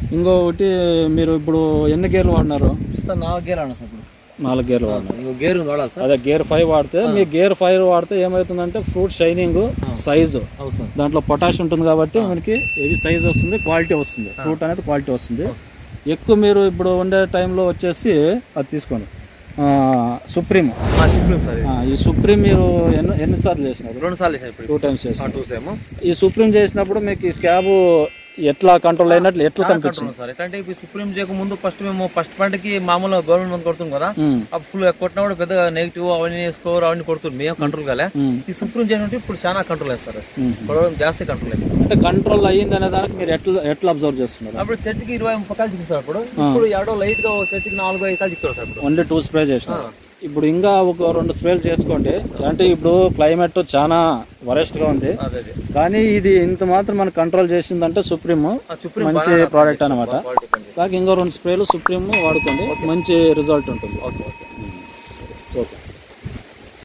ఇంకొకటి మీరు ఇప్పుడు ఎన్ని గేర్లు వాడినారు సార్? 4 గేర్లు వాడినా సార్. ఇప్పుడు 4 గేర్లు వాడినారు. గేర్ వాడాలి సార్. అదే గేర్ 5 వాడితే మీ గేర్ 5 వాడితే ఏమవుతుందంటే ఫ్రూట్ షైనింగ్, సైజు, దాంట్లో పొటాష్ ఉంటుంది కాబట్టి మనకి హెవీ సైజ్ వస్తుంది, క్వాలిటీ వస్తుంది, ఫ్రూట్ అనేది క్వాలిటీ వస్తుంది. ఎక్కువ మీరు ఇప్పుడు ఉండే టైంలో వచ్చేసి అది తీసుకోండి సుప్రీం. ఈ సుప్రీం మీరు ఎన్నిసార్లు చేసినారు? 2 సార్లు చేసాను. 2 టైమ్స్ చేసాను. ఈ సుప్రీం చేసినప్పుడు మీకు ఈ స్కాబ్ ఎట్లా కంట్రోల్ అయినట్లు ఎట్లా కనిపిస్తుంది సార్? ఎట్లా అంటే ఇప్పుడు సుప్రీం చేయక ముందు మేము ఫస్ట్ పంటకి మామూలుగా గవర్నమెంట్ మంది కొడుతుంది కదా, అప్పుడు ఫుల్ కొట్టినా కూడా పెద్దగా నెగిటివ్ అవన్నీ స్కోర్ అవన్నీ కొడుతుంది, మేము కంట్రోల్ కాలే. ఈ సుప్రీం చేసినట్టు ఇప్పుడు చాలా కంట్రోల్ అయ్యారు సార్, జాస్తి కంట్రోల్ అయ్యింది. అంటే కంట్రోల్ అయ్యింది అనే దానికి మీరు ఎట్లా అబ్జర్వ్ చేస్తున్నారు? అప్పుడు చెట్టుకి 20-30 కాయలు చిక్కుతారు. ఇప్పుడు ఎవడో లైట్ గా చెట్టుకి 4-5 కాయలు చిక్కుతారు సార్. ఓన్లీ 2 స్ప్రే చేసినారు. ఇప్పుడు ఇంకా ఒక 2 స్ప్రేలు చేసుకోండి. అంటే ఇప్పుడు క్లైమేట్ చాలా వరెస్ట్ గా ఉంది, కానీ ఇది ఇంత మాత్రం మనం కంట్రోల్ చేసిందంటే సుప్రీం మంచి ప్రోడక్ట్ అనమాట. ఇంకో 2 స్ప్రేలు సుప్రీం వాడుకోండి, మంచి రిజల్ట్ ఉంటుంది. ఓకే.